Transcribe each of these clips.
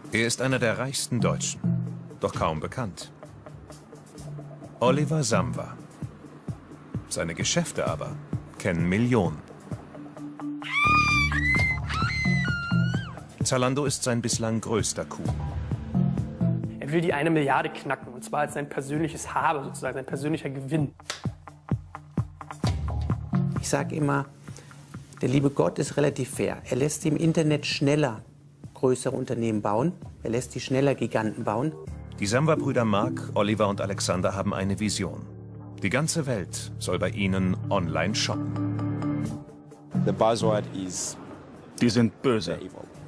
Er ist einer der reichsten Deutschen, doch kaum bekannt. Oliver Samwer. Seine Geschäfte aber kennen Millionen. Zalando ist sein bislang größter Coup. Er will die 1 Milliarde knacken, und zwar als sein persönliches Habe, sozusagen sein persönlicher Gewinn. Ich sage immer, der liebe Gott ist relativ fair. Er lässt im Internet schneller größere Unternehmen bauen. Er lässt die schneller Giganten bauen. Die Samwer-Brüder Mark, Oliver und Alexander haben eine Vision. Die ganze Welt soll bei ihnen online shoppen. The buzzword is die sind böse.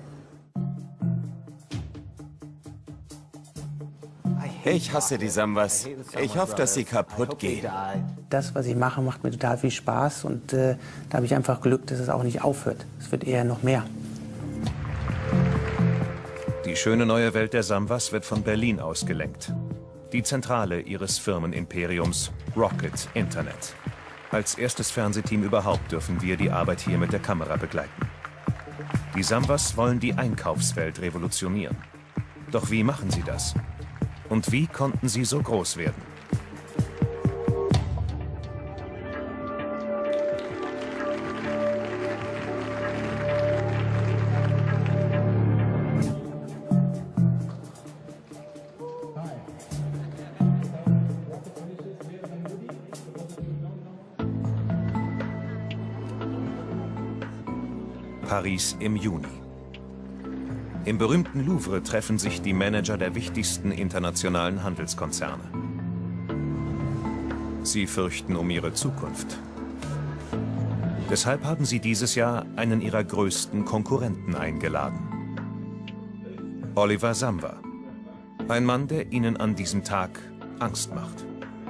Ich hasse die Samwers. Ich hoffe, dass sie kaputt gehen. Das, was ich mache, macht mir total viel Spaß. Und da habe ich einfach Glück, dass es auch nicht aufhört. Es wird eher noch mehr. Die schöne neue Welt der Samwers wird von Berlin aus gelenkt. Die Zentrale ihres Firmenimperiums Rocket Internet. Als erstes Fernsehteam überhaupt dürfen wir die Arbeit hier mit der Kamera begleiten. Die Samwers wollen die Einkaufswelt revolutionieren. Doch wie machen sie das? Und wie konnten sie so groß werden? Paris im Juni. Im berühmten Louvre treffen sich die Manager der wichtigsten internationalen Handelskonzerne. Sie fürchten um ihre Zukunft. Deshalb haben sie dieses Jahr einen ihrer größten Konkurrenten eingeladen. Oliver Samwer. Ein Mann, der ihnen an diesem Tag Angst macht.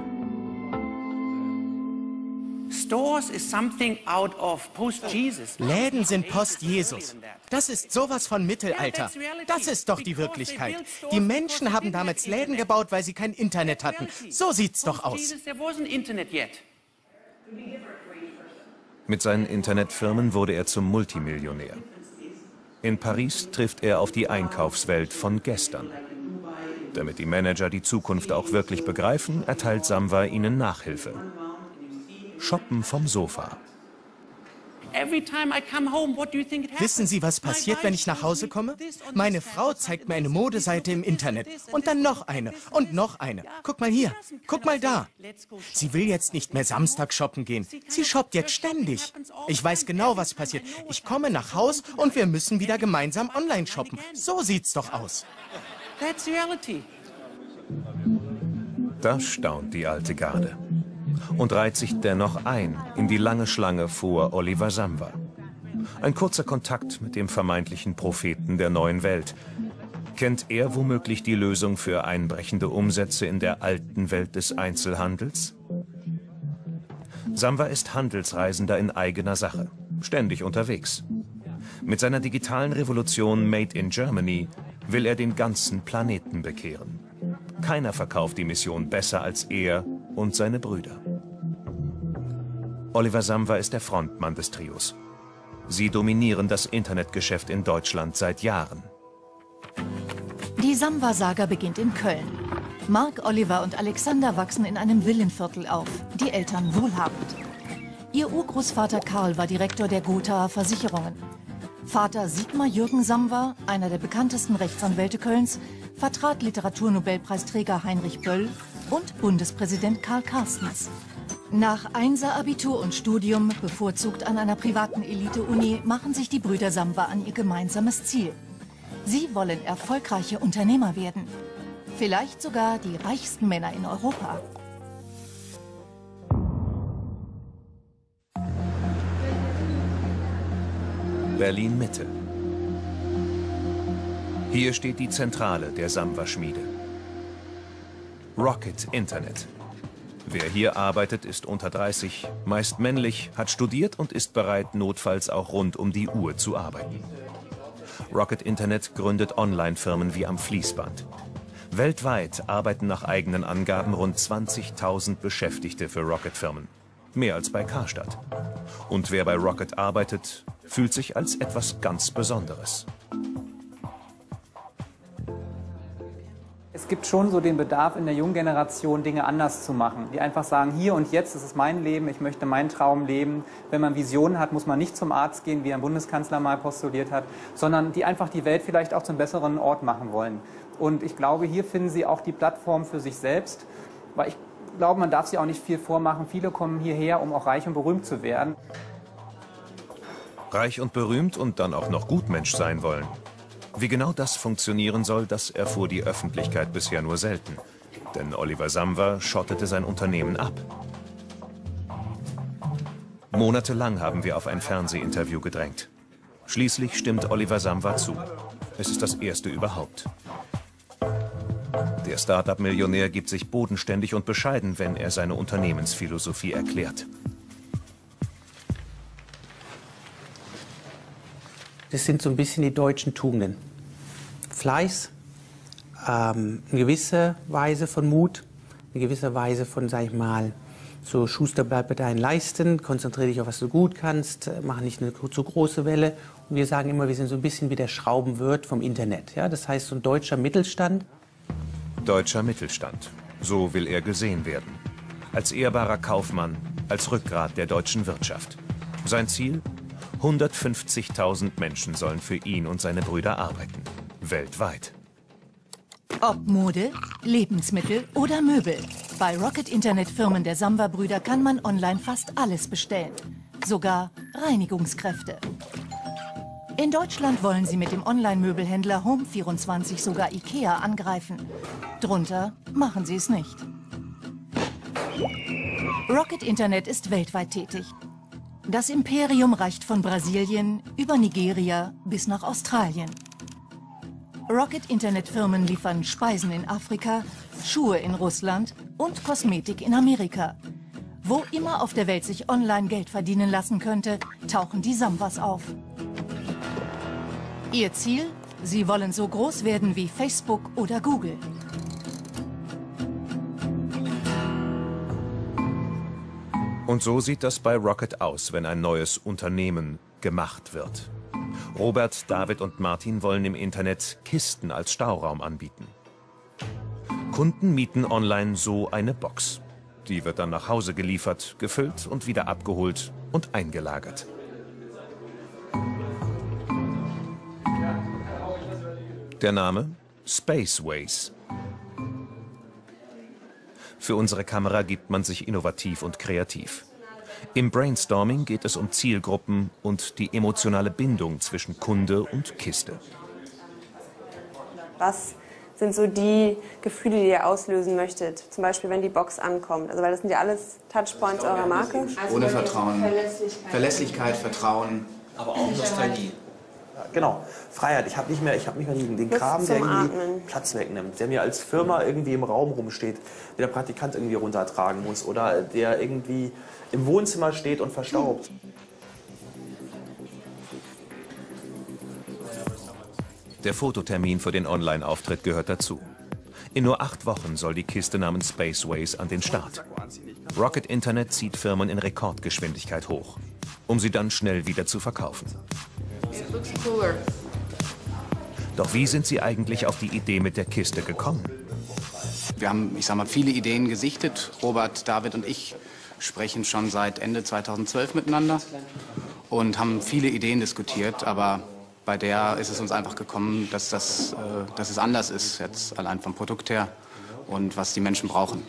Läden sind Post-Jesus. Das ist sowas von Mittelalter. Das ist doch die Wirklichkeit. Die Menschen haben damals Läden gebaut, weil sie kein Internet hatten. So sieht's doch aus. Mit seinen Internetfirmen wurde er zum Multimillionär. In Paris trifft er auf die Einkaufswelt von gestern. Damit die Manager die Zukunft auch wirklich begreifen, erteilt Samwer ihnen Nachhilfe. Shoppen vom Sofa. Wissen Sie, was passiert, wenn ich nach Hause komme? Meine Frau zeigt mir eine Modeseite im Internet. Und dann noch eine und noch eine. Guck mal hier, guck mal da. Sie will jetzt nicht mehr Samstag shoppen gehen. Sie shoppt jetzt ständig. Ich weiß genau, was passiert. Ich komme nach Haus und wir müssen wieder gemeinsam online shoppen. So sieht's doch aus. Da staunt die alte Garde und reiht sich dennoch ein in die lange Schlange vor Oliver Samwer. Ein kurzer Kontakt mit dem vermeintlichen Propheten der neuen Welt. Kennt er womöglich die Lösung für einbrechende Umsätze in der alten Welt des Einzelhandels? Samwer ist Handelsreisender in eigener Sache, ständig unterwegs. Mit seiner digitalen Revolution Made in Germany will er den ganzen Planeten bekehren. Keiner verkauft die Mission besser als er und seine Brüder. Oliver Samwer ist der Frontmann des Trios. Sie dominieren das Internetgeschäft in Deutschland seit Jahren. Die Samwer-Saga beginnt in Köln. Mark, Oliver und Alexander wachsen in einem Villenviertel auf, die Eltern wohlhabend. Ihr Urgroßvater Karl war Direktor der Gothaer Versicherungen. Vater Sigmar Jürgen Samwer, einer der bekanntesten Rechtsanwälte Kölns, vertrat Literaturnobelpreisträger Heinrich Böll und Bundespräsident Karl Carstens. Nach Einser-Abitur und Studium, bevorzugt an einer privaten Elite-Uni, machen sich die Brüder Samwer an ihr gemeinsames Ziel. Sie wollen erfolgreiche Unternehmer werden. Vielleicht sogar die reichsten Männer in Europa. Berlin-Mitte. Hier steht die Zentrale der Samwer-Schmiede. Rocket Internet. Wer hier arbeitet, ist unter 30, meist männlich, hat studiert und ist bereit, notfalls auch rund um die Uhr zu arbeiten. Rocket Internet gründet Online-Firmen wie am Fließband. Weltweit arbeiten nach eigenen Angaben rund 20.000 Beschäftigte für Rocket-Firmen. Mehr als bei Karstadt. Und wer bei Rocket arbeitet, fühlt sich als etwas ganz Besonderes. es gibt schon so den Bedarf in der jungen Generation, Dinge anders zu machen. Die einfach sagen, hier und jetzt ist es mein Leben, ich möchte meinen Traum leben. Wenn man Visionen hat, muss man nicht zum Arzt gehen, wie ein Bundeskanzler mal postuliert hat, sondern die einfach die Welt vielleicht auch zum besseren Ort machen wollen. Und ich glaube, hier finden sie auch die Plattform für sich selbst, weil ich glaube, man darf sich auch nicht viel vormachen. Viele kommen hierher, um auch reich und berühmt zu werden. Reich und berühmt und dann auch noch Gutmensch sein wollen. Wie genau das funktionieren soll, das erfuhr die Öffentlichkeit bisher nur selten. Denn Oliver Samwer schottete sein Unternehmen ab. Monatelang haben wir auf ein Fernsehinterview gedrängt. Schließlich stimmt Oliver Samwer zu. Es ist das erste überhaupt. Der Start-up-Millionär gibt sich bodenständig und bescheiden, wenn er seine Unternehmensphilosophie erklärt. Das sind so ein bisschen die deutschen Tugenden. Fleiß, eine gewisse Weise von Mut, eine gewisse Weise von, sag ich mal, so Schuster, bleib bei deinen Leisten, konzentriere dich auf, was du gut kannst, mach nicht eine zu große Welle. Und wir sagen immer, wir sind so ein bisschen wie der Schraubenwirt vom Internet. Ja? Das heißt, so ein deutscher Mittelstand. Deutscher Mittelstand. So will er gesehen werden. Als ehrbarer Kaufmann, als Rückgrat der deutschen Wirtschaft. Sein Ziel? 150.000 Menschen sollen für ihn und seine Brüder arbeiten. Weltweit. Ob Mode, Lebensmittel oder Möbel. Bei Rocket Internet Firmen der Samwer-Brüder kann man online fast alles bestellen. Sogar Reinigungskräfte. In Deutschland wollen sie mit dem Online-Möbelhändler Home24 sogar IKEA angreifen. Drunter machen sie es nicht. Rocket Internet ist weltweit tätig. Das Imperium reicht von Brasilien über Nigeria bis nach Australien. Rocket Internet Firmen liefern Speisen in Afrika, Schuhe in Russland und Kosmetik in Amerika. Wo immer auf der Welt sich online Geld verdienen lassen könnte, tauchen die Samwers auf. Ihr Ziel? Sie wollen so groß werden wie Facebook oder Google. Und so sieht das bei Rocket aus, wenn ein neues Unternehmen gemacht wird. Robert, David und Martin wollen im Internet Kisten als Stauraum anbieten. Kunden mieten online so eine Box. Die wird dann nach Hause geliefert, gefüllt und wieder abgeholt und eingelagert. Der Name? Spaceways. Für unsere Kamera gibt man sich innovativ und kreativ. Im Brainstorming geht es um Zielgruppen und die emotionale Bindung zwischen Kunde und Kiste. Was sind so die Gefühle, die ihr auslösen möchtet? Zum Beispiel, wenn die Box ankommt. Also, weil das sind ja alles Touchpoints eurer Marke. Ohne Vertrauen. Verlässlichkeit, Vertrauen. Aber auch Nostalgie. Genau, Freiheit. Ich habe nicht mehr den Kram, der irgendwie Platz wegnimmt, der mir als Firma irgendwie im Raum rumsteht, der der Praktikant irgendwie runtertragen muss oder der irgendwie im Wohnzimmer steht und verstaubt. Der Fototermin für den Online-Auftritt gehört dazu. In nur 8 Wochen soll die Kiste namens Spaceways an den Start. Rocket Internet zieht Firmen in Rekordgeschwindigkeit hoch, um sie dann schnell wieder zu verkaufen. Doch wie sind Sie eigentlich auf die Idee mit der Kiste gekommen? Wir haben, ich sag mal, viele Ideen gesichtet. Robert, David und ich sprechen schon seit Ende 2012 miteinander und haben viele Ideen diskutiert. Aber bei der ist es uns einfach gekommen, dass es anders ist, jetzt allein vom Produkt her und was die Menschen brauchen.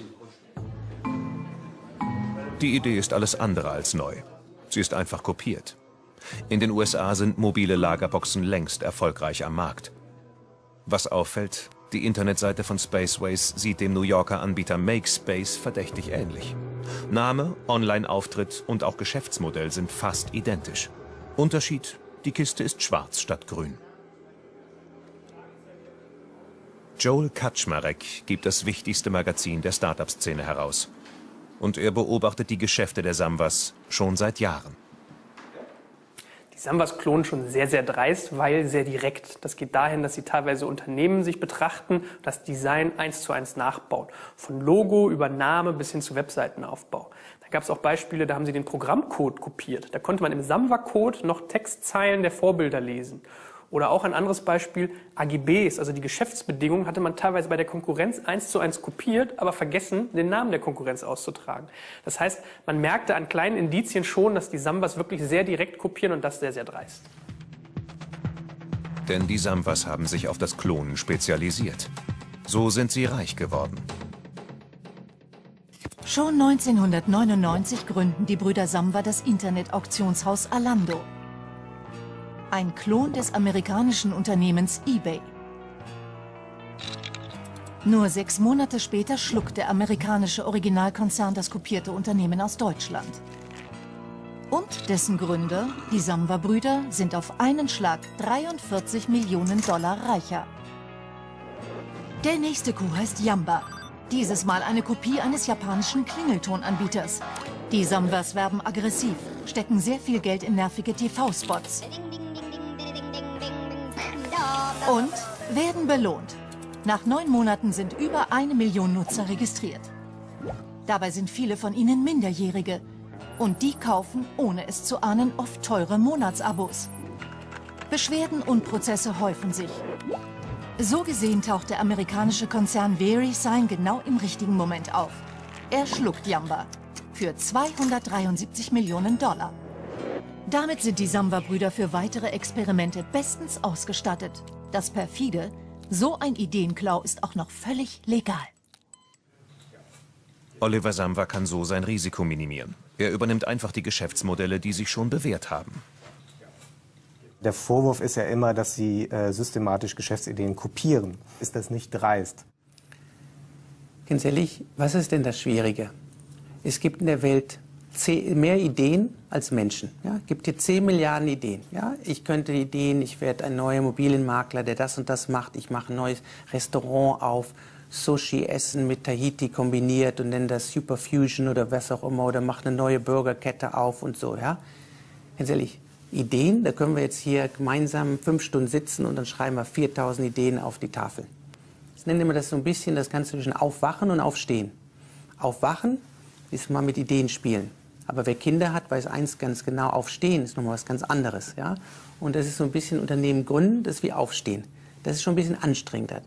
Die Idee ist alles andere als neu. Sie ist einfach kopiert. In den USA sind mobile Lagerboxen längst erfolgreich am Markt. Was auffällt, die Internetseite von Spaceways sieht dem New Yorker Anbieter MakeSpace verdächtig ähnlich. Name, Online-Auftritt und auch Geschäftsmodell sind fast identisch. Unterschied: die Kiste ist schwarz statt grün. Joel Kaczmarek gibt das wichtigste Magazin der Start-up-Szene heraus. Und er beobachtet die Geschäfte der Samwers schon seit Jahren. Die Samwers klonen schon sehr, sehr dreist, weil sehr direkt. Das geht dahin, dass sie teilweise Unternehmen sich betrachten, das Design 1:1 nachbauen. Von Logo über Name bis hin zu Webseitenaufbau. Da gab es auch Beispiele, da haben sie den Programmcode kopiert. Da konnte man im Samwer-Code noch Textzeilen der Vorbilder lesen. Oder auch ein anderes Beispiel, AGBs, also die Geschäftsbedingungen, hatte man teilweise bei der Konkurrenz 1:1 kopiert, aber vergessen, den Namen der Konkurrenz auszutragen. Das heißt, man merkte an kleinen Indizien schon, dass die Sambas wirklich sehr direkt kopieren und das sehr, sehr dreist. Denn die Sambas haben sich auf das Klonen spezialisiert. So sind sie reich geworden. Schon 1999 gründen die Brüder Samba das Internet-Auktionshaus Alando. Ein Klon des amerikanischen Unternehmens eBay. Nur 6 Monate später schluckt der amerikanische Originalkonzern das kopierte Unternehmen aus Deutschland. Und dessen Gründer, die Samba-Brüder, sind auf einen Schlag 43 Millionen Dollar reicher. Der nächste Coup heißt Yamba. Dieses Mal eine Kopie eines japanischen Klingeltonanbieters. Die Sambas werben aggressiv, stecken sehr viel Geld in nervige TV-Spots. Und werden belohnt. Nach 9 Monaten sind über 1 Million Nutzer registriert. Dabei sind viele von ihnen Minderjährige. Und die kaufen, ohne es zu ahnen, oft teure Monatsabos. Beschwerden und Prozesse häufen sich. So gesehen taucht der amerikanische Konzern VeriSign genau im richtigen Moment auf. Er schluckt Yamba für 273 Millionen Dollar. Damit sind die Samba-Brüder für weitere Experimente bestens ausgestattet. Das perfide, so ein Ideenklau ist auch noch völlig legal. Oliver Samba kann so sein Risiko minimieren. Er übernimmt einfach die Geschäftsmodelle, die sich schon bewährt haben. Der Vorwurf ist ja immer, dass Sie systematisch Geschäftsideen kopieren. Ist das nicht dreist? Ganz ehrlich, was ist denn das Schwierige? Es gibt in der Welt mehr Ideen als Menschen. Ja? Es gibt hier 10 Milliarden Ideen. Ja? Ich könnte Ideen, ich werde ein neuer Immobilienmakler, der das und das macht. Ich mache ein neues Restaurant auf, Sushi-Essen mit Tahiti kombiniert und nenne das Superfusion oder was auch immer. Oder mache eine neue Burgerkette auf und so. Ja? Ganz ehrlich, Ideen, da können wir jetzt hier gemeinsam 5 Stunden sitzen und dann schreiben wir 4000 Ideen auf die Tafel. Ich nenne immer das so ein bisschen das Ganze zwischen Aufwachen und Aufstehen. Aufwachen ist mal mit Ideen spielen. Aber wer Kinder hat, weiß eins ganz genau, Aufstehen ist nochmal was ganz anderes. Ja? Und das ist so ein bisschen Unternehmen gründen, das ist wie Aufstehen. Das ist schon ein bisschen anstrengender.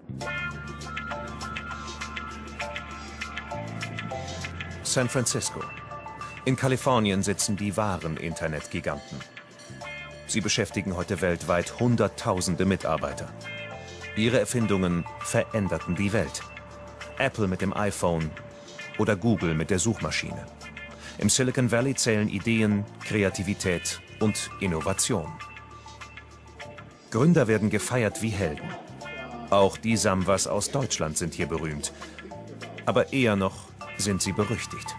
San Francisco. In Kalifornien sitzen die wahren Internetgiganten. Sie beschäftigen heute weltweit Hunderttausende Mitarbeiter. Ihre Erfindungen veränderten die Welt. Apple mit dem iPhone oder Google mit der Suchmaschine. Im Silicon Valley zählen Ideen, Kreativität und Innovation. Gründer werden gefeiert wie Helden. Auch die Sambas aus Deutschland sind hier berühmt. Aber eher noch sind sie berüchtigt.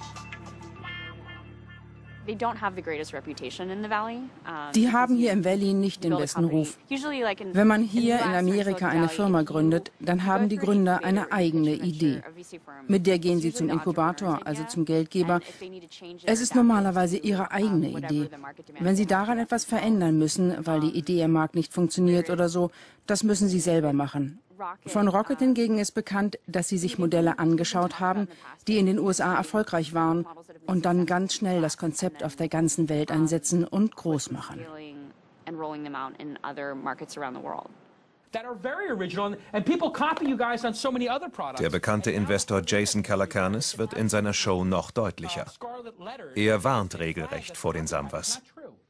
Die haben hier im Valley nicht den besten Ruf. Wenn man hier in Amerika eine Firma gründet, dann haben die Gründer eine eigene Idee. Mit der gehen sie zum Inkubator, also zum Geldgeber. Es ist normalerweise ihre eigene Idee. Wenn sie daran etwas verändern müssen, weil die Idee im Markt nicht funktioniert oder so, das müssen sie selber machen. Von Rocket hingegen ist bekannt, dass sie sich Modelle angeschaut haben, die in den USA erfolgreich waren und dann ganz schnell das Konzept auf der ganzen Welt einsetzen und groß machen. Der bekannte Investor Jason Calacanis wird in seiner Show noch deutlicher. Er warnt regelrecht vor den Sambas.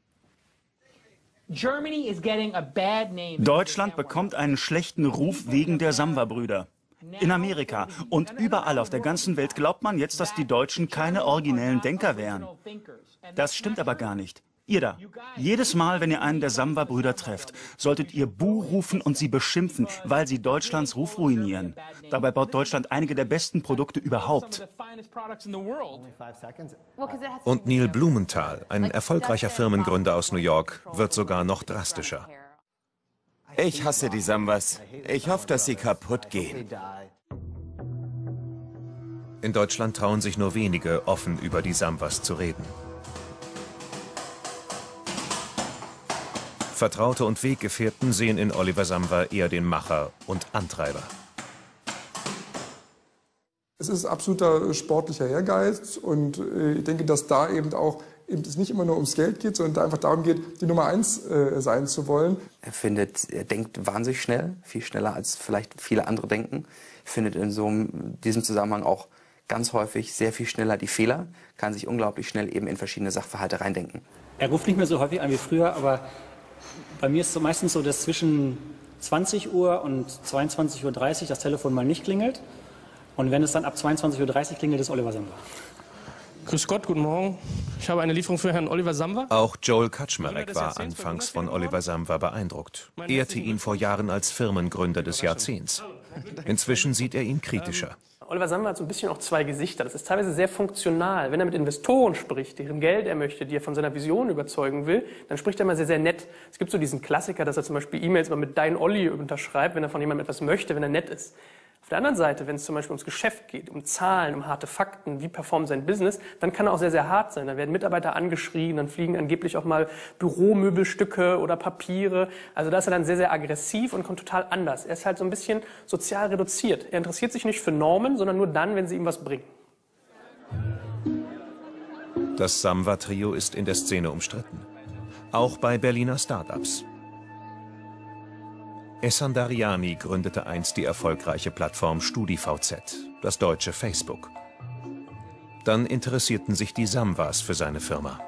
Deutschland bekommt einen schlechten Ruf wegen der Samba-Brüder. In Amerika und überall auf der ganzen Welt glaubt man jetzt, dass die Deutschen keine originellen Denker wären. Das stimmt aber gar nicht. Ihr da, jedes Mal, wenn ihr einen der Samba-Brüder trefft, solltet ihr Buh rufen und sie beschimpfen, weil sie Deutschlands Ruf ruinieren. Dabei baut Deutschland einige der besten Produkte überhaupt. Und Neil Blumenthal, ein erfolgreicher Firmengründer aus New York, wird sogar noch drastischer. Ich hasse die Sambas. Ich hoffe, dass sie kaputt gehen. In Deutschland trauen sich nur wenige, offen über die Sambas zu reden. Vertraute und Weggefährten sehen in Oliver Samba eher den Macher und Antreiber. Es ist absoluter sportlicher Ehrgeiz und ich denke, dass da eben auch eben es nicht immer nur ums Geld geht, sondern da einfach darum geht, die Nummer 1 sein zu wollen. Er denkt wahnsinnig schnell, viel schneller als vielleicht viele andere denken. Findet in diesem Zusammenhang auch ganz häufig sehr viel schneller die Fehler, kann sich unglaublich schnell eben in verschiedene Sachverhalte reindenken. Er ruft nicht mehr so häufig an wie früher, aber bei mir ist es meistens so, dass zwischen 20 Uhr und 22:30 Uhr das Telefon mal nicht klingelt. Und wenn es dann ab 22:30 Uhr klingelt, ist Oliver Samba. Grüß Gott, guten Morgen. Ich habe eine Lieferung für Herrn Oliver Samba. Auch Joel Kaczmarek war anfangs von Oliver Samba beeindruckt, ehrte ihn vor Jahren als Firmengründer des Jahrzehnts. Inzwischen sieht er ihn kritischer. Oliver Samba hat so ein bisschen auch zwei Gesichter. Das ist teilweise sehr funktional. Wenn er mit Investoren spricht, deren Geld er möchte, die er von seiner Vision überzeugen will, dann spricht er immer sehr, sehr nett. Es gibt so diesen Klassiker, dass er zum Beispiel E-Mails immer mit Dein Olli unterschreibt, wenn er von jemandem etwas möchte, wenn er nett ist. Auf der anderen Seite, wenn es zum Beispiel ums Geschäft geht, um Zahlen, um harte Fakten, wie performt sein Business, dann kann er auch sehr, sehr hart sein. Dann werden Mitarbeiter angeschrien, dann fliegen angeblich auch mal Büromöbelstücke oder Papiere. Also da ist er dann sehr, sehr aggressiv und kommt total anders. Er ist halt so ein bisschen sozial reduziert. Er interessiert sich nicht für Normen, sondern nur dann, wenn sie ihm was bringen. Das Samba-Trio ist in der Szene umstritten. Auch bei Berliner Start-ups. Ehsan Dariani gründete einst die erfolgreiche Plattform StudiVZ, das deutsche Facebook. Dann interessierten sich die Sambas für seine Firma.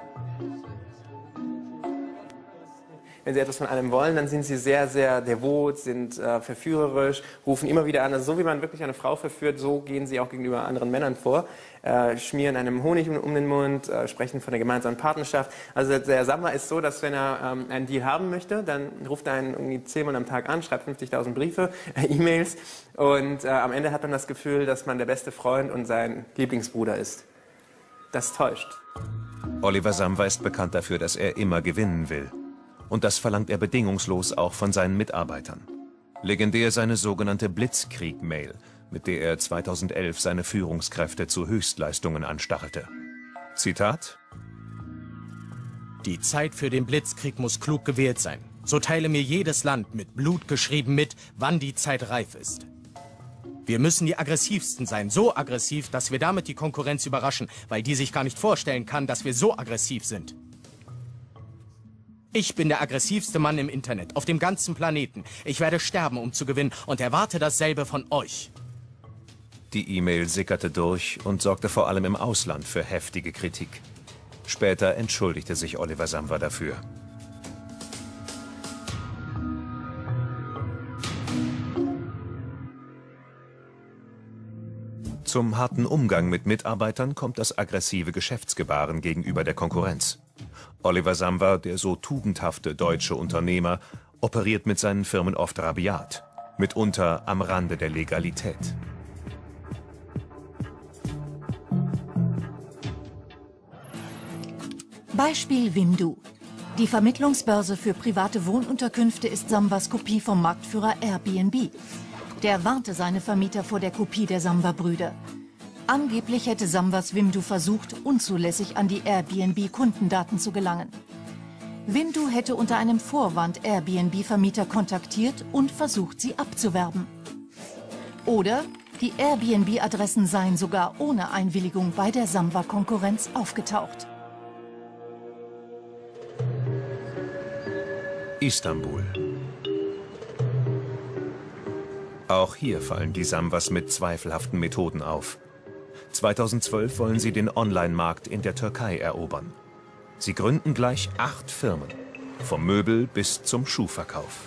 Wenn sie etwas von einem wollen, dann sind sie sehr, sehr devot, sind verführerisch, rufen immer wieder an. Also so wie man wirklich eine Frau verführt, so gehen sie auch gegenüber anderen Männern vor. Schmieren einem Honig um den Mund, sprechen von der gemeinsamen Partnerschaft. Also der Samba ist so, dass wenn er einen Deal haben möchte, dann ruft er einen irgendwie 10-mal am Tag an, schreibt 50.000 Briefe, E-Mails und am Ende hat man das Gefühl, dass man der beste Freund und sein Lieblingsbruder ist. Das täuscht. Oliver Samba ist bekannt dafür, dass er immer gewinnen will. Und das verlangt er bedingungslos auch von seinen Mitarbeitern. Legendär seine sogenannte Blitzkrieg-Mail, mit der er 2011 seine Führungskräfte zu Höchstleistungen anstachelte. Zitat: Die Zeit für den Blitzkrieg muss klug gewählt sein. So teile mir jedes Land mit Blut geschrieben mit, wann die Zeit reif ist. Wir müssen die aggressivsten sein, so aggressiv, dass wir damit die Konkurrenz überraschen, weil die sich gar nicht vorstellen kann, dass wir so aggressiv sind. Ich bin der aggressivste Mann im Internet, auf dem ganzen Planeten. Ich werde sterben, um zu gewinnen und erwarte dasselbe von euch. Die E-Mail sickerte durch und sorgte vor allem im Ausland für heftige Kritik. Später entschuldigte sich Oliver Samba dafür. Zum harten Umgang mit Mitarbeitern kommt das aggressive Geschäftsgebaren gegenüber der Konkurrenz. Oliver Samba, der so tugendhafte deutsche Unternehmer, operiert mit seinen Firmen oft rabiat, mitunter am Rande der Legalität. Beispiel Vindu. Die Vermittlungsbörse für private Wohnunterkünfte ist Sambas Kopie vom Marktführer Airbnb. Der warnte seine Vermieter vor der Kopie der Samba-Brüder. Angeblich hätte Sambas Vindu versucht, unzulässig an die Airbnb-Kundendaten zu gelangen. Vindu hätte unter einem Vorwand Airbnb-Vermieter kontaktiert und versucht, sie abzuwerben. Oder die Airbnb-Adressen seien sogar ohne Einwilligung bei der Samba-Konkurrenz aufgetaucht. Istanbul. Auch hier fallen die Sambas mit zweifelhaften Methoden auf. 2012 wollen sie den Online-Markt in der Türkei erobern. Sie gründen gleich 8 Firmen, vom Möbel bis zum Schuhverkauf.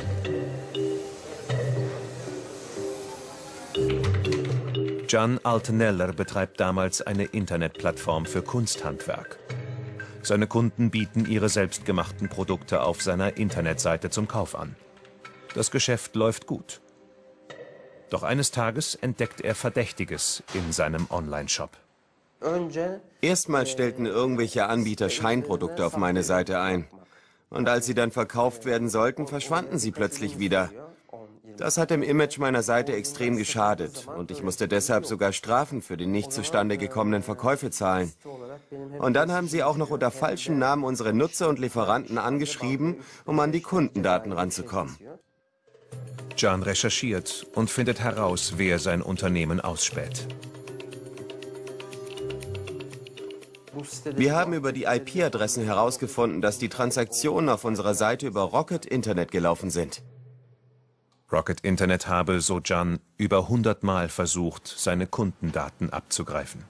Can Alteneller betreibt damals eine Internetplattform für Kunsthandwerk. Seine Kunden bieten ihre selbstgemachten Produkte auf seiner Internetseite zum Kauf an. Das Geschäft läuft gut. Doch eines Tages entdeckt er Verdächtiges in seinem Online-Shop. Erstmal stellten irgendwelche Anbieter Scheinprodukte auf meine Seite ein. Und als sie dann verkauft werden sollten, verschwanden sie plötzlich wieder. Das hat dem Image meiner Seite extrem geschadet und ich musste deshalb sogar Strafen für die nicht zustande gekommenen Verkäufe zahlen. Und dann haben sie auch noch unter falschen Namen unsere Nutzer und Lieferanten angeschrieben, um an die Kundendaten ranzukommen. Can recherchiert und findet heraus, wer sein Unternehmen ausspäht. Wir haben über die IP-Adressen herausgefunden, dass die Transaktionen auf unserer Seite über Rocket Internet gelaufen sind. Rocket Internet habe, so Can, über 100 Mal versucht, seine Kundendaten abzugreifen.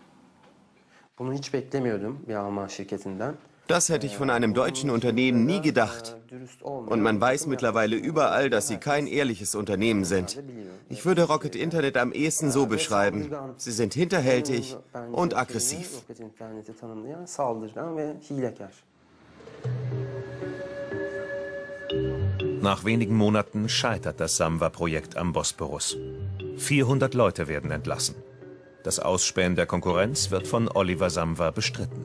Das hätte ich von einem deutschen Unternehmen nie gedacht. Und man weiß mittlerweile überall, dass sie kein ehrliches Unternehmen sind. Ich würde Rocket Internet am ehesten so beschreiben. Sie sind hinterhältig und aggressiv. Nach wenigen Monaten scheitert das Samva-Projekt am Bosporus. 400 Leute werden entlassen. Das Ausspähen der Konkurrenz wird von Oliver Samwa bestritten.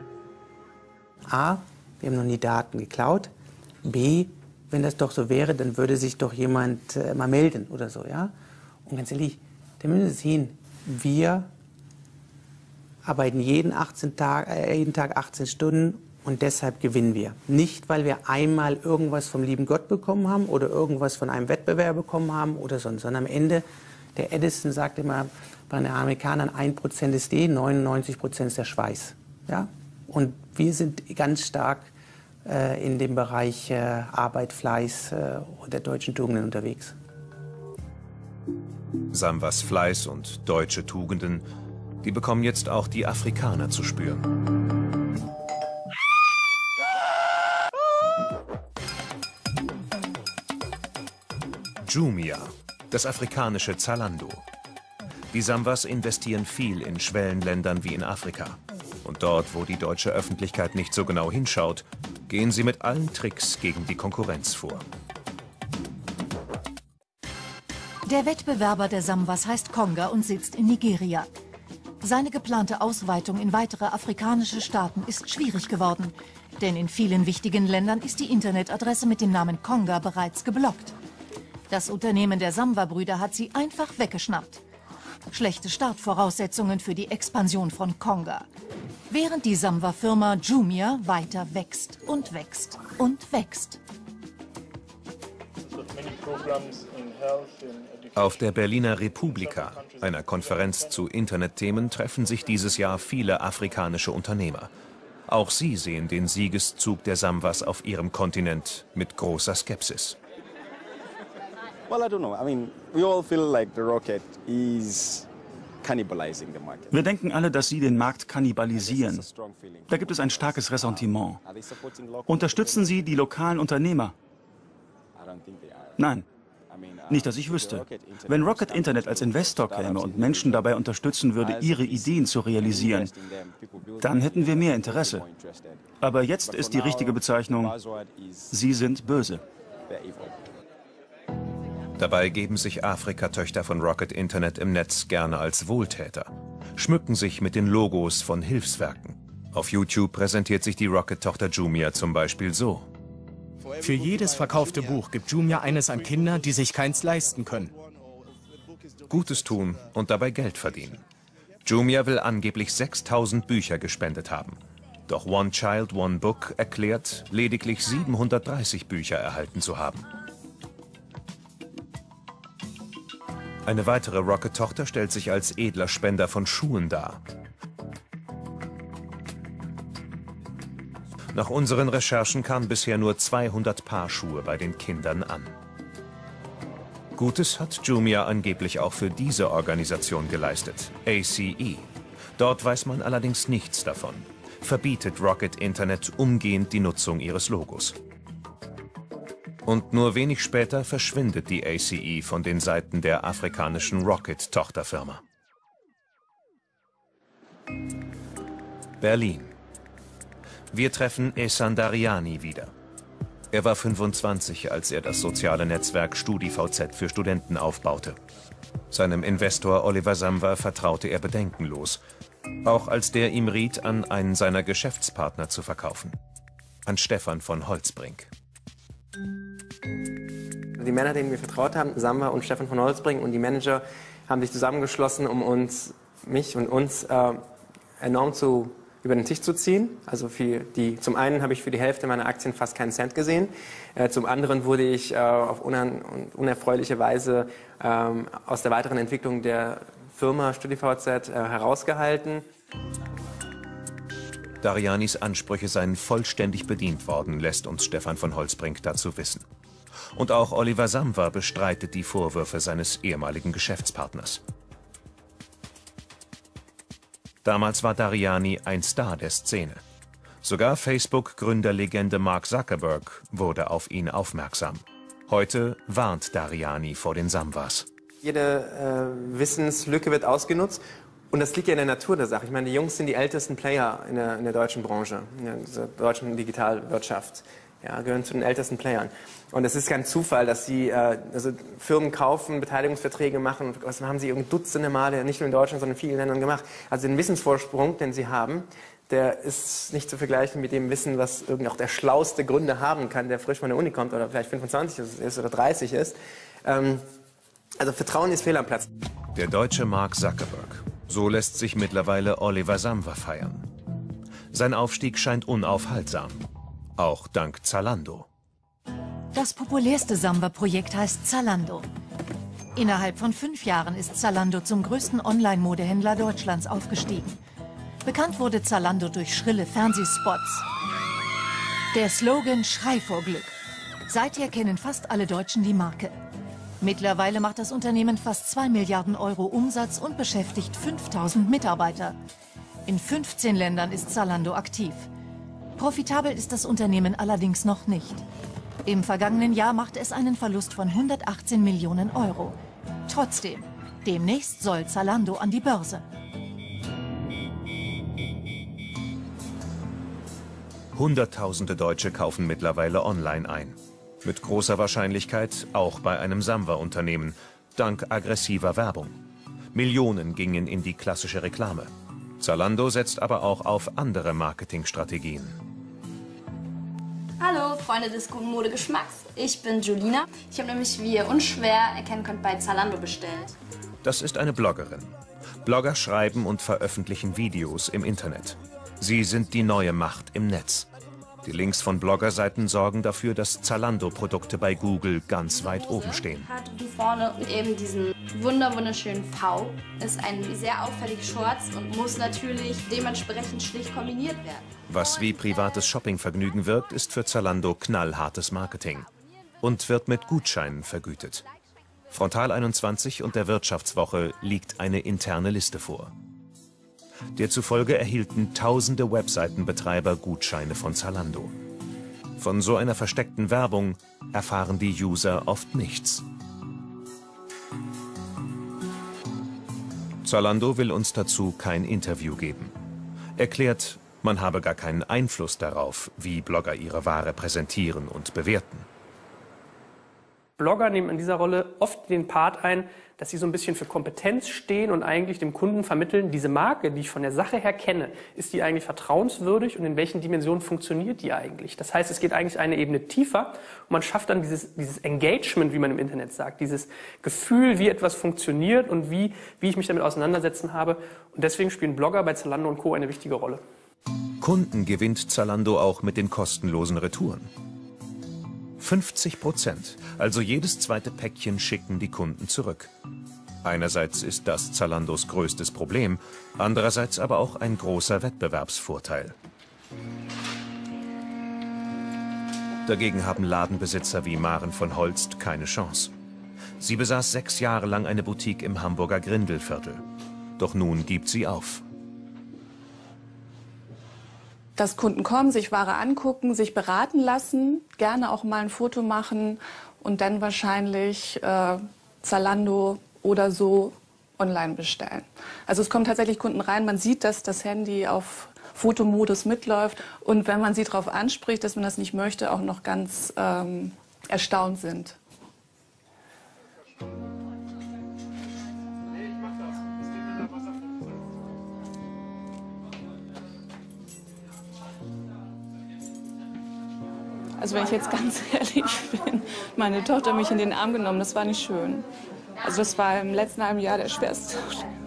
A, wir haben noch nie Daten geklaut. B, wenn das doch so wäre, dann würde sich doch jemand mal melden oder so, ja? Und ganz ehrlich, da müssen Sie sehen, wir arbeiten jeden Tag 18 Stunden und deshalb gewinnen wir. Nicht, weil wir einmal irgendwas vom lieben Gott bekommen haben oder irgendwas von einem Wettbewerb bekommen haben oder sonst, sondern am Ende, der Edison sagt immer, bei den Amerikanern 1% ist 99% ist der Schweiß, ja? Und wir sind ganz stark in dem Bereich Arbeit, Fleiß und der deutschen Tugenden unterwegs. Samwas Fleiß und deutsche Tugenden, die bekommen jetzt auch die Afrikaner zu spüren. Jumia, das afrikanische Zalando. Die Samwas investieren viel in Schwellenländern wie in Afrika. Und dort, wo die deutsche Öffentlichkeit nicht so genau hinschaut, gehen sie mit allen Tricks gegen die Konkurrenz vor. Der Wettbewerber der Samwas heißt Konga und sitzt in Nigeria. Seine geplante Ausweitung in weitere afrikanische Staaten ist schwierig geworden. Denn in vielen wichtigen Ländern ist die Internetadresse mit dem Namen Konga bereits geblockt. Das Unternehmen der Samwa-Brüder hat sie einfach weggeschnappt. Schlechte Startvoraussetzungen für die Expansion von Konga. Während die Samwa-Firma Jumia weiter wächst und wächst und wächst. Auf der Berliner Republika, einer Konferenz zu Internetthemen, treffen sich dieses Jahr viele afrikanische Unternehmer. Auch sie sehen den Siegeszug der Samwas auf ihrem Kontinent mit großer Skepsis. Well, I don't know. I mean, we all feel like the Rocket is cannibalizing the market. Wir denken alle, dass sie den Markt kannibalisieren. Da gibt es ein starkes Ressentiment. Unterstützen sie die lokalen Unternehmer? Nein. Nicht, dass ich wüsste. Wenn Rocket Internet als Investor käme und Menschen dabei unterstützen würde, ihre Ideen zu realisieren, dann hätten wir mehr Interesse. Aber jetzt ist die richtige Bezeichnung, sie sind böse. Dabei geben sich Afrikatöchter von Rocket Internet im Netz gerne als Wohltäter, schmücken sich mit den Logos von Hilfswerken. Auf YouTube präsentiert sich die Rocket-Tochter Jumia zum Beispiel so. Für jedes verkaufte Buch gibt Jumia eines an Kinder, die sich keins leisten können. Gutes tun und dabei Geld verdienen. Jumia will angeblich 6000 Bücher gespendet haben. Doch One Child, One Book erklärt, lediglich 730 Bücher erhalten zu haben. Eine weitere Rocket-Tochter stellt sich als edler Spender von Schuhen dar. Nach unseren Recherchen kamen bisher nur 200 Paar Schuhe bei den Kindern an. Gutes hat Jumia angeblich auch für diese Organisation geleistet, ACE. Dort weiß man allerdings nichts davon. Verbietet Rocket Internet umgehend die Nutzung ihres Logos. Und nur wenig später verschwindet die ACE von den Seiten der afrikanischen Rocket-Tochterfirma. Berlin. Wir treffen Ehsan Dariani wieder. Er war 25, als er das soziale Netzwerk StudiVZ für Studenten aufbaute. Seinem Investor Oliver Samwa vertraute er bedenkenlos, auch als der ihm riet, an einen seiner Geschäftspartner zu verkaufen, an Stefan von Holzbrink. Die Männer, denen wir vertraut haben, Samwa und Stefan von Holzbrink und die Manager, haben sich zusammengeschlossen, um mich und uns enorm über den Tisch zu ziehen. Also zum einen habe ich für die Hälfte meiner Aktien fast keinen Cent gesehen. Zum anderen wurde ich auf unerfreuliche Weise aus der weiteren Entwicklung der Firma StudiVZ herausgehalten. Darianis Ansprüche seien vollständig bedient worden, lässt uns Stefan von Holzbrink dazu wissen. Und auch Oliver Samwer bestreitet die Vorwürfe seines ehemaligen Geschäftspartners. Damals war Dariani ein Star der Szene. Sogar Facebook-Gründerlegende Mark Zuckerberg wurde auf ihn aufmerksam. Heute warnt Dariani vor den Samwers. Jede Wissenslücke wird ausgenutzt. Und das liegt ja in der Natur der Sache. Ich meine, die Jungs sind die ältesten Player in der deutschen Branche, in der deutschen Digitalwirtschaft. Ja, gehören zu den ältesten Playern. Und es ist kein Zufall, dass sie Firmen kaufen, Beteiligungsverträge machen. Und das haben sie Dutzende Male, nicht nur in Deutschland, sondern in vielen Ländern gemacht. Also den Wissensvorsprung, den sie haben, der ist nicht zu vergleichen mit dem Wissen, was auch der schlauste Gründer haben kann, der frisch von der Uni kommt oder vielleicht 25 ist oder 30 ist. Also Vertrauen ist fehl am Platz. Der deutsche Mark Zuckerberg. So lässt sich mittlerweile Oliver Samwer feiern. Sein Aufstieg scheint unaufhaltsam. Auch dank Zalando. Das populärste Samwer-Projekt heißt Zalando. Innerhalb von 5 Jahren ist Zalando zum größten Online-Modehändler Deutschlands aufgestiegen. Bekannt wurde Zalando durch schrille Fernsehspots. Der Slogan „Schrei vor Glück". Seither kennen fast alle Deutschen die Marke. Mittlerweile macht das Unternehmen fast 2 Milliarden Euro Umsatz und beschäftigt 5000 Mitarbeiter. In 15 Ländern ist Zalando aktiv. Profitabel ist das Unternehmen allerdings noch nicht. Im vergangenen Jahr machte es einen Verlust von 118 Millionen Euro. Trotzdem, demnächst soll Zalando an die Börse. Hunderttausende Deutsche kaufen mittlerweile online ein. Mit großer Wahrscheinlichkeit auch bei einem Samwer-Unternehmen, dank aggressiver Werbung. Millionen gingen in die klassische Reklame. Zalando setzt aber auch auf andere Marketingstrategien. Hallo Freunde des guten Modegeschmacks, ich bin Julina. Ich habe nämlich, wie ihr unschwer erkennen könnt, bei Zalando bestellt. Das ist eine Bloggerin. Blogger schreiben und veröffentlichen Videos im Internet. Sie sind die neue Macht im Netz. Die Links von Bloggerseiten sorgen dafür, dass Zalando-Produkte bei Google ganz weit oben stehen. Hat hier vorne eben diesen wunderschönen V. Ist ein sehr auffällig Shorts und muss natürlich dementsprechend schlicht kombiniert werden. Was wie privates Shoppingvergnügen wirkt, ist für Zalando knallhartes Marketing und wird mit Gutscheinen vergütet. Frontal 21 und der Wirtschaftswoche liegt eine interne Liste vor. Der zufolge erhielten tausende Webseitenbetreiber Gutscheine von Zalando. Von so einer versteckten Werbung erfahren die User oft nichts. Zalando will uns dazu kein Interview geben. Erklärt, man habe gar keinen Einfluss darauf, wie Blogger ihre Ware präsentieren und bewerten. Blogger nehmen in dieser Rolle oft den Part ein, dass sie so ein bisschen für Kompetenz stehen und eigentlich dem Kunden vermitteln, diese Marke, die ich von der Sache her kenne, ist die eigentlich vertrauenswürdig und in welchen Dimensionen funktioniert die eigentlich? Das heißt, es geht eigentlich eine Ebene tiefer und man schafft dann dieses Engagement, wie man im Internet sagt, dieses Gefühl, wie etwas funktioniert und wie ich mich damit auseinandersetzen habe. Und deswegen spielen Blogger bei Zalando und Co. eine wichtige Rolle. Kunden gewinnt Zalando auch mit den kostenlosen Retouren. 50%, also jedes zweite Päckchen schicken die Kunden zurück. Einerseits ist das Zalandos größtes Problem, andererseits aber auch ein großer Wettbewerbsvorteil. Dagegen haben Ladenbesitzer wie Maren von Holst keine Chance. Sie besaß 6 Jahre lang eine Boutique im Hamburger Grindelviertel. Doch nun gibt sie auf. Dass Kunden kommen, sich Ware angucken, sich beraten lassen, gerne auch mal ein Foto machen und dann wahrscheinlich Zalando oder so online bestellen. Also es kommen tatsächlich Kunden rein, man sieht, dass das Handy auf Fotomodus mitläuft und wenn man sie darauf anspricht, dass man das nicht möchte, auch noch ganz erstaunt sind. Also wenn ich jetzt ganz ehrlich bin, meine Tochter hat mich in den Arm genommen, das war nicht schön. Also das war im letzten halben Jahr der schwerste.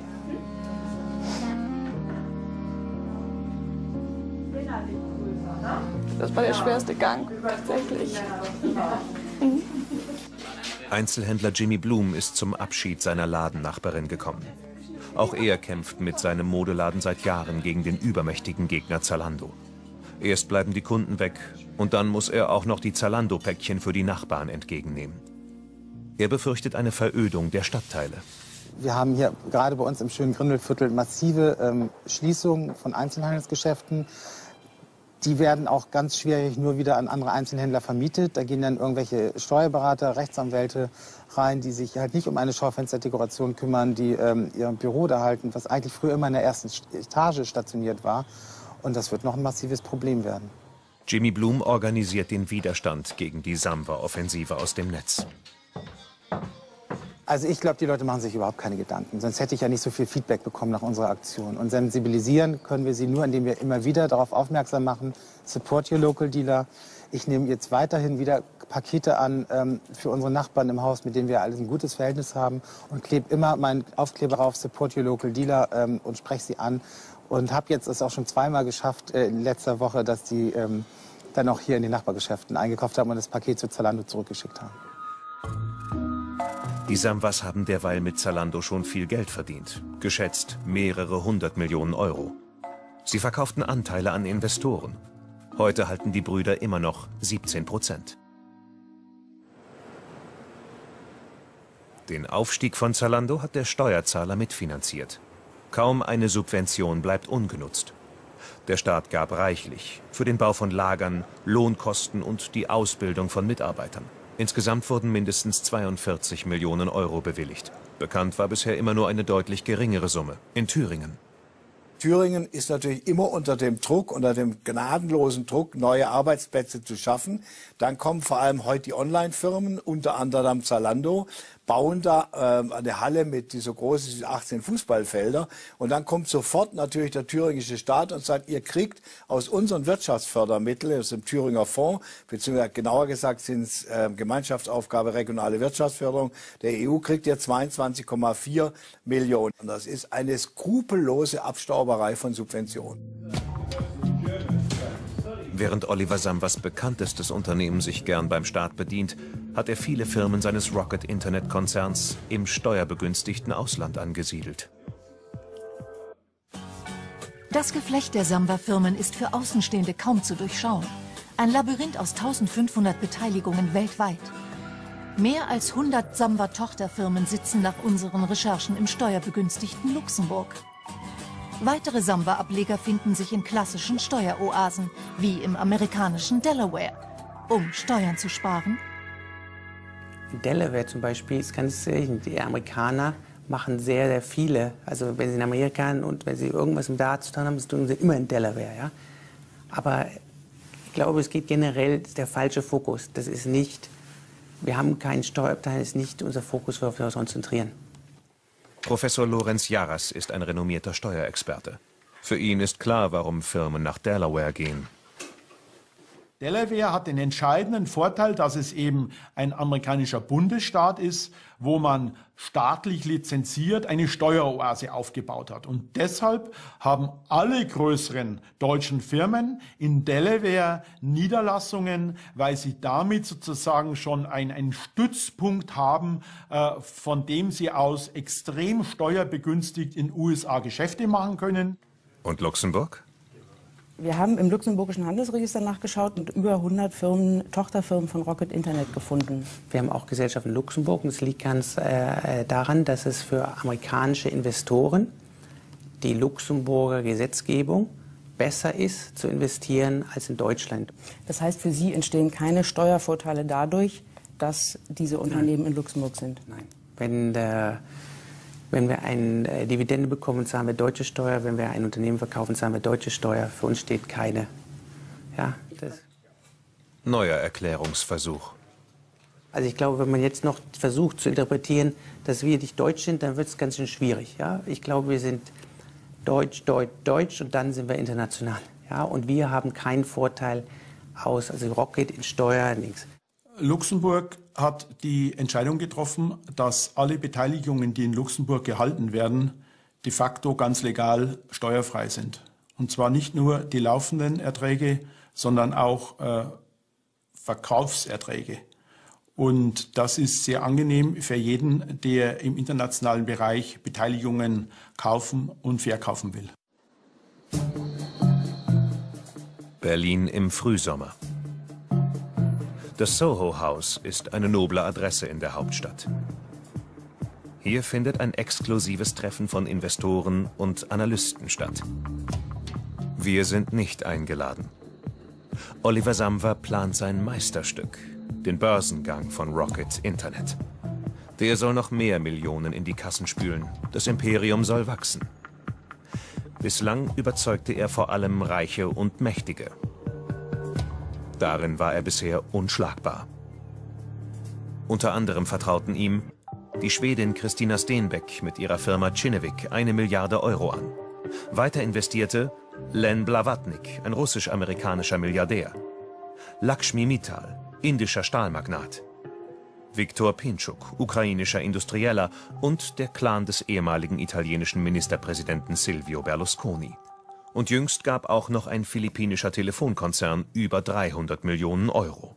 Das war der schwerste Gang, tatsächlich. Einzelhändler Jimmy Blum ist zum Abschied seiner Ladennachbarin gekommen. Auch er kämpft mit seinem Modeladen seit Jahren gegen den übermächtigen Gegner Zalando. Erst bleiben die Kunden weg und dann muss er auch noch die Zalando-Päckchen für die Nachbarn entgegennehmen. Er befürchtet eine Verödung der Stadtteile. Wir haben hier gerade bei uns im schönen Grindelviertel massive Schließungen von Einzelhandelsgeschäften. Die werden auch ganz schwierig nur wieder an andere Einzelhändler vermietet. Da gehen dann irgendwelche Steuerberater, Rechtsanwälte rein, die sich halt nicht um eine Schaufensterdekoration kümmern, die ihr Büro da halten, was eigentlich früher immer in der ersten Etage stationiert war. Und das wird noch ein massives Problem werden. Jimmy Bloom organisiert den Widerstand gegen die Samba-Offensive aus dem Netz. Also ich glaube, die Leute machen sich überhaupt keine Gedanken. Sonst hätte ich ja nicht so viel Feedback bekommen nach unserer Aktion. Und sensibilisieren können wir sie nur, indem wir immer wieder darauf aufmerksam machen, support your local dealer. Ich nehme jetzt weiterhin wieder Pakete an für unsere Nachbarn im Haus, mit denen wir alles ein gutes Verhältnis haben. Und klebe immer meinen Aufkleber auf, support your local dealer und spreche sie an. Und habe jetzt es auch schon zweimal geschafft in letzter Woche, dass die dann auch hier in den Nachbargeschäften eingekauft haben und das Paket zu Zalando zurückgeschickt haben. Die Sambas haben derweil mit Zalando schon viel Geld verdient. Geschätzt mehrere 100 Millionen Euro. Sie verkauften Anteile an Investoren. Heute halten die Brüder immer noch 17%. Den Aufstieg von Zalando hat der Steuerzahler mitfinanziert. Kaum eine Subvention bleibt ungenutzt. Der Staat gab reichlich für den Bau von Lagern, Lohnkosten und die Ausbildung von Mitarbeitern. Insgesamt wurden mindestens 42 Millionen Euro bewilligt. Bekannt war bisher immer nur eine deutlich geringere Summe in Thüringen. Thüringen ist natürlich immer unter dem Druck, unter dem gnadenlosen Druck, neue Arbeitsplätze zu schaffen. Dann kommen vor allem heute die Online-Firmen, unter anderem Zalando, bauen da eine Halle mit, die so groß ist wie 18 Fußballfelder. Und dann kommt sofort natürlich der thüringische Staat und sagt, ihr kriegt aus unseren Wirtschaftsfördermitteln, aus dem Thüringer Fonds, beziehungsweise genauer gesagt sind es Gemeinschaftsaufgabe regionale Wirtschaftsförderung, der EU kriegt ihr 22,4 Millionen. Und das ist eine skrupellose Abstauberei von Subventionen. Während Oliver Sambas bekanntestes Unternehmen sich gern beim Staat bedient, hat er viele Firmen seines Rocket-Internet-Konzerns im steuerbegünstigten Ausland angesiedelt. Das Geflecht der Samba-Firmen ist für Außenstehende kaum zu durchschauen. Ein Labyrinth aus 1500 Beteiligungen weltweit. Mehr als 100 Samba-Tochterfirmen sitzen nach unseren Recherchen im steuerbegünstigten Luxemburg. Weitere Samba-Ableger finden sich in klassischen Steueroasen, wie im amerikanischen Delaware. Um Steuern zu sparen? In Delaware zum Beispiel ist ganz selten. Die Amerikaner machen sehr, sehr viele. Also wenn sie in Amerika und wenn sie irgendwas mit Daten zu tun haben, das tun sie immer in Delaware. Ja? Aber ich glaube, es geht generell der falsche Fokus. Das ist nicht, wir haben keinen Steuerabteil, das ist nicht unser Fokus, worauf wir uns konzentrieren. Professor Lorenz Jarras ist ein renommierter Steuerexperte. Für ihn ist klar, warum Firmen nach Delaware gehen. Delaware hat den entscheidenden Vorteil, dass es eben ein amerikanischer Bundesstaat ist, wo man staatlich lizenziert eine Steueroase aufgebaut hat. Und deshalb haben alle größeren deutschen Firmen in Delaware Niederlassungen, weil sie damit sozusagen schon einen Stützpunkt haben, von dem sie aus extrem steuerbegünstigt in USA Geschäfte machen können. Und Luxemburg? Wir haben im luxemburgischen Handelsregister nachgeschaut und über 100 Firmen, Tochterfirmen von Rocket Internet gefunden. Wir haben auch Gesellschaften in Luxemburg und es liegt ganz daran, dass es für amerikanische Investoren die Luxemburger Gesetzgebung besser ist zu investieren als in Deutschland. Das heißt, für Sie entstehen keine Steuervorteile dadurch, dass diese Unternehmen in Luxemburg sind? Nein. Wenn wir eine Dividende bekommen, zahlen wir deutsche Steuer. Wenn wir ein Unternehmen verkaufen, zahlen wir deutsche Steuer. Für uns steht keine. Ja, Neuer Erklärungsversuch. Also ich glaube, wenn man jetzt noch versucht zu interpretieren, dass wir nicht deutsch sind, dann wird es ganz schön schwierig. Ja? Ich glaube, wir sind deutsch, deutsch, deutsch und dann sind wir international. Ja? Und wir haben keinen Vorteil aus, also Rocket in Steuer, nichts. Luxemburg hat die Entscheidung getroffen, dass alle Beteiligungen, die in Luxemburg gehalten werden, de facto ganz legal steuerfrei sind. Und zwar nicht nur die laufenden Erträge, sondern auch Verkaufserträge. Und das ist sehr angenehm für jeden, der im internationalen Bereich Beteiligungen kaufen und verkaufen will. Berlin im Frühsommer. Das Soho House ist eine noble Adresse in der Hauptstadt. Hier findet ein exklusives Treffen von Investoren und Analysten statt. Wir sind nicht eingeladen. Oliver Samwer plant sein Meisterstück, den Börsengang von Rocket Internet. Der soll noch mehr Millionen in die Kassen spülen. Das Imperium soll wachsen. Bislang überzeugte er vor allem Reiche und Mächtige. Darin war er bisher unschlagbar. Unter anderem vertrauten ihm die Schwedin Christina Stenbeck mit ihrer Firma Kinnevik 1 Milliarde Euro an. Weiter investierte Len Blavatnik, ein russisch-amerikanischer Milliardär. Lakshmi Mittal, indischer Stahlmagnat. Viktor Pinchuk, ukrainischer Industrieller und der Clan des ehemaligen italienischen Ministerpräsidenten Silvio Berlusconi. Und jüngst gab auch noch ein philippinischer Telefonkonzern über 300 Millionen Euro.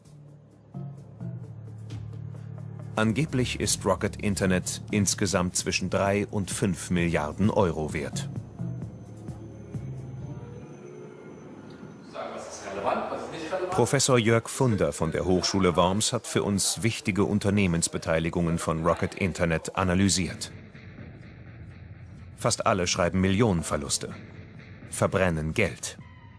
Angeblich ist Rocket Internet insgesamt zwischen 3 und 5 Milliarden Euro wert. Professor Jörg Funder von der Hochschule Worms hat für uns wichtige Unternehmensbeteiligungen von Rocket Internet analysiert. Fast alle schreiben Millionenverluste, verbrennen Geld.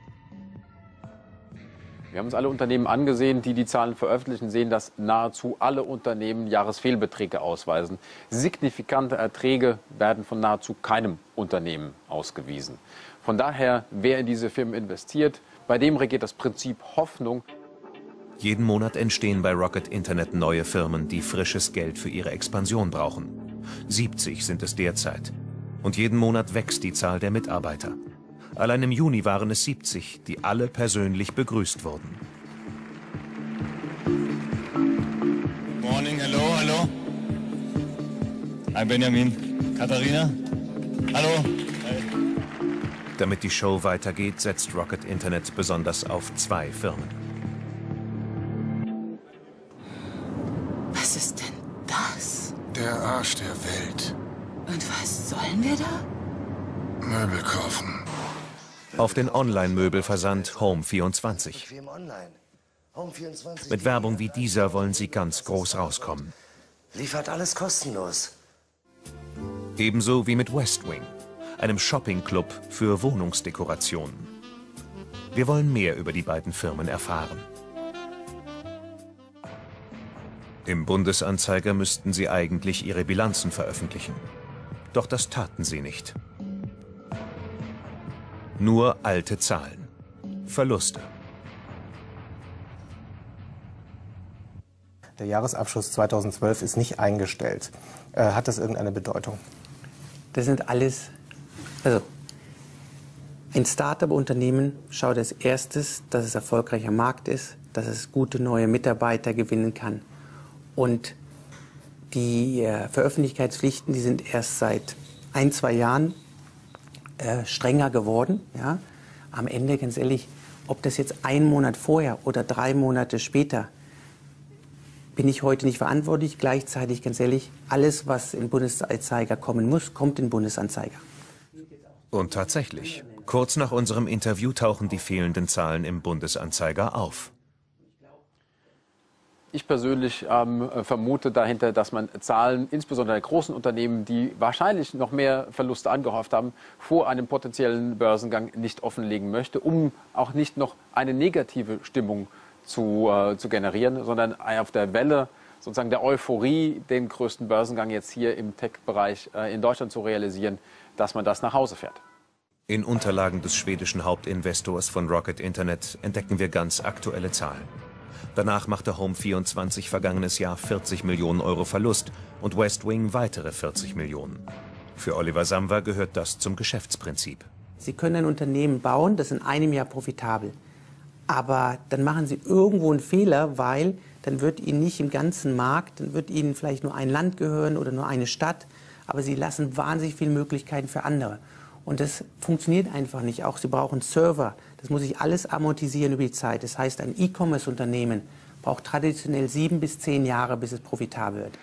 Wir haben uns alle Unternehmen angesehen, die die Zahlen veröffentlichen, sehen, dass nahezu alle Unternehmen Jahresfehlbeträge ausweisen. Signifikante Erträge werden von nahezu keinem Unternehmen ausgewiesen. Von daher, wer in diese Firmen investiert, bei dem regiert das Prinzip Hoffnung. Jeden Monat entstehen bei Rocket Internet neue Firmen, die frisches Geld für ihre Expansion brauchen. 70 sind es derzeit. Und jeden Monat wächst die Zahl der Mitarbeiter. Allein im Juni waren es 70, die alle persönlich begrüßt wurden. Morning, hello, hallo. Hi Benjamin. Katharina. Hallo. Hi. Damit die Show weitergeht, setzt Rocket Internet besonders auf 2 Firmen. Was ist denn das? Der Arsch der Welt. Und was sollen wir da? Möbel kaufen. Auf den Online-Möbelversand Home24. Mit Werbung wie dieser wollen sie ganz groß rauskommen. Liefert alles kostenlos. Ebenso wie mit Westwing, einem Shopping-Club für Wohnungsdekorationen. Wir wollen mehr über die beiden Firmen erfahren. Im Bundesanzeiger müssten sie eigentlich ihre Bilanzen veröffentlichen. Doch das taten sie nicht. Nur alte Zahlen. Verluste. Der Jahresabschluss 2012 ist nicht eingestellt. Hat das irgendeine Bedeutung? Das sind alles, also ein Start-up-Unternehmen schaut als erstes, dass es erfolgreich am Markt ist, dass es gute neue Mitarbeiter gewinnen kann. Und die Veröffentlichkeitspflichten, die sind erst seit 1-2 Jahren strenger geworden. Ja? Am Ende, ganz ehrlich, ob das jetzt 1 Monat vorher oder 3 Monate später, bin ich heute nicht verantwortlich. Gleichzeitig, ganz ehrlich, alles, was in Bundesanzeiger kommen muss, kommt in Bundesanzeiger. Und tatsächlich, kurz nach unserem Interview tauchen die fehlenden Zahlen im Bundesanzeiger auf. Ich persönlich vermute dahinter, dass man Zahlen, insbesondere der großen Unternehmen, die wahrscheinlich noch mehr Verluste angehäuft haben, vor einem potenziellen Börsengang nicht offenlegen möchte, um auch nicht noch eine negative Stimmung zu generieren, sondern auf der Welle sozusagen der Euphorie, den größten Börsengang jetzt hier im Tech-Bereich in Deutschland zu realisieren, dass man das nach Hause fährt. In Unterlagen des schwedischen Hauptinvestors von Rocket Internet entdecken wir ganz aktuelle Zahlen. Danach machte Home24 vergangenes Jahr 40 Millionen Euro Verlust und Westwing weitere 40 Millionen. Für Oliver Samwer gehört das zum Geschäftsprinzip. Sie können ein Unternehmen bauen, das in einem Jahr profitabel. Aber dann machen Sie irgendwo einen Fehler, weil dann wird Ihnen nicht im ganzen Markt, dann wird Ihnen vielleicht nur ein Land gehören oder nur eine Stadt, aber Sie lassen wahnsinnig viele Möglichkeiten für andere. Und das funktioniert einfach nicht. Auch Sie brauchen Server. Das muss sich alles amortisieren über die Zeit. Das heißt, ein E-Commerce-Unternehmen braucht traditionell 7 bis 10 Jahre, bis es profitabel wird.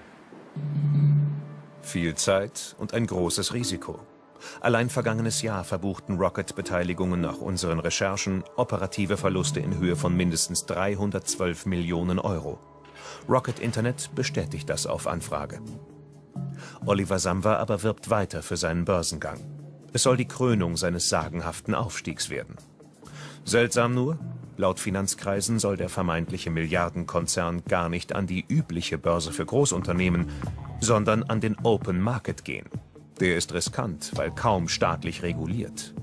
Viel Zeit und ein großes Risiko. Allein vergangenes Jahr verbuchten Rocket-Beteiligungen nach unseren Recherchen operative Verluste in Höhe von mindestens 312 Millionen Euro. Rocket Internet bestätigt das auf Anfrage. Oliver Samwer aber wirbt weiter für seinen Börsengang. Es soll die Krönung seines sagenhaften Aufstiegs werden. Seltsam nur, laut Finanzkreisen soll der vermeintliche Milliardenkonzern gar nicht an die übliche Börse für Großunternehmen, sondern an den Open Market gehen. Der ist riskant, weil kaum staatlich reguliert.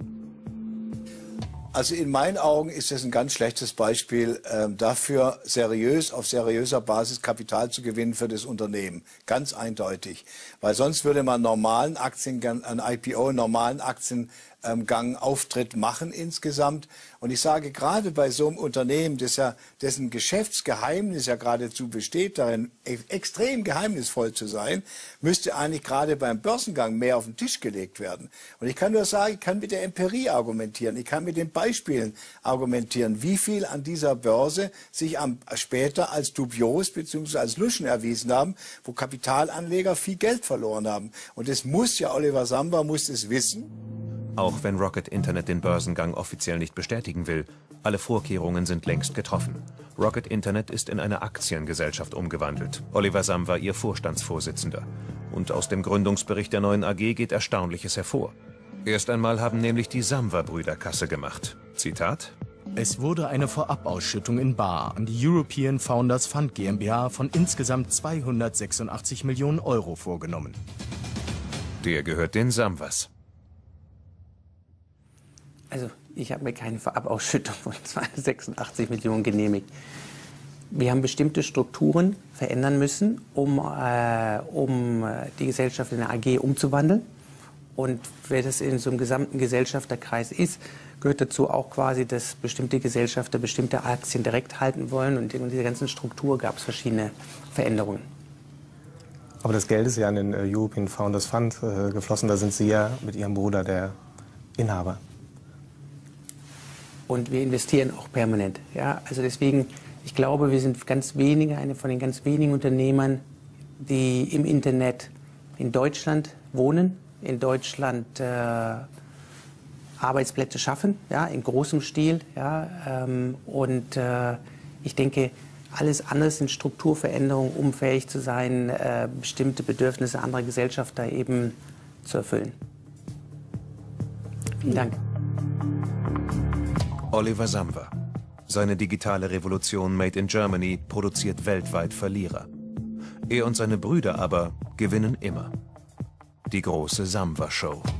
Also in meinen Augen ist es ein ganz schlechtes Beispiel dafür, auf seriöser Basis Kapital zu gewinnen für das Unternehmen. Ganz eindeutig. Weil sonst würde man normalen Aktiengang, ein IPO, einen normalen Aktiengang, Auftritt machen insgesamt. Und ich sage, gerade bei so einem Unternehmen, dessen Geschäftsgeheimnis ja geradezu besteht, darin extrem geheimnisvoll zu sein, müsste eigentlich gerade beim Börsengang mehr auf den Tisch gelegt werden. Und ich kann nur sagen, ich kann mit der Empirie argumentieren, ich kann mit den Beispielen argumentieren, wie viel an dieser Börse sich später als dubios bzw. als Luschen erwiesen haben, wo Kapitalanleger viel Geld verloren haben. Und das muss ja, Oliver Samwer muss es wissen. Auch wenn Rocket Internet den Börsengang offiziell nicht bestätigen will, alle Vorkehrungen sind längst getroffen. Rocket Internet ist in eine Aktiengesellschaft umgewandelt. Oliver Samwer ihr Vorstandsvorsitzender. Und aus dem Gründungsbericht der neuen AG geht Erstaunliches hervor. Erst einmal haben nämlich die Samwer-Brüder Kasse gemacht. Zitat: Es wurde eine Vorabausschüttung in bar an die European Founders Fund GmbH von insgesamt 286 Millionen Euro vorgenommen. Der gehört den Samwers. Also ich habe mir keine Vorabausschüttung von 286 Millionen genehmigt. Wir haben bestimmte Strukturen verändern müssen, um die Gesellschaft in eine AG umzuwandeln. Und wer das in so einem gesamten Gesellschafterkreis ist, gehört dazu auch quasi, dass bestimmte Gesellschafter bestimmte Aktien direkt halten wollen. Und in dieser ganzen Struktur gab es verschiedene Veränderungen. Aber das Geld ist ja an den European Founders Fund geflossen. Da sind Sie ja mit Ihrem Bruder der Inhaber. Und wir investieren auch permanent. Ja? Also deswegen, ich glaube, wir sind ganz wenige, eine von den ganz wenigen Unternehmern, die im Internet in Deutschland wohnen, in Deutschland Arbeitsplätze schaffen, ja, in großem Stil. Ja, ich denke, alles andere sind Strukturveränderungen, um fähig zu sein, bestimmte Bedürfnisse anderer Gesellschafter eben zu erfüllen. Vielen Dank. Oliver Samwer. Seine digitale Revolution Made in Germany produziert weltweit Verlierer. Er und seine Brüder aber gewinnen immer. Die große Samwer-Show.